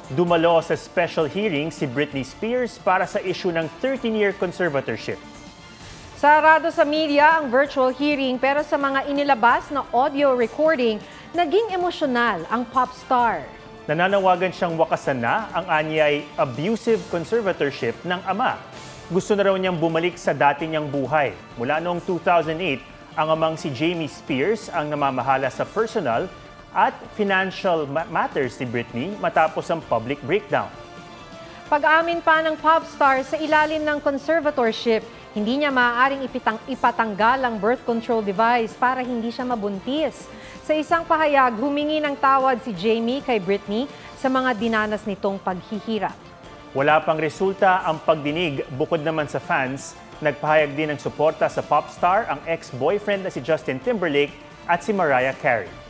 Dumalo sa special hearing si Britney Spears para sa issue ng 13-year conservatorship. Sarado sa media ang virtual hearing pero sa mga inilabas na audio recording, naging emosyonal ang pop star. Nananawagan siyang wakasan na ang aniya'y abusive conservatorship ng ama. Gusto na raw niyang bumalik sa dati niyang buhay. Mula noong 2008, ang amang si Jamie Spears ang namamahala sa personal at financial matters ni Britney matapos ang public breakdown. Pag-amin pa ng pop star sa ilalim ng conservatorship, hindi niya maaaring ipatanggal ang birth control device para hindi siya mabuntis. Sa isang pahayag, humingi ng tawad si Jamie kay Britney sa mga dinanas nitong paghihirap. Wala pang resulta ang pagdinig. Bukod naman sa fans, nagpahayag din ng suporta sa pop star ang ex-boyfriend na si Justin Timberlake at si Mariah Carey.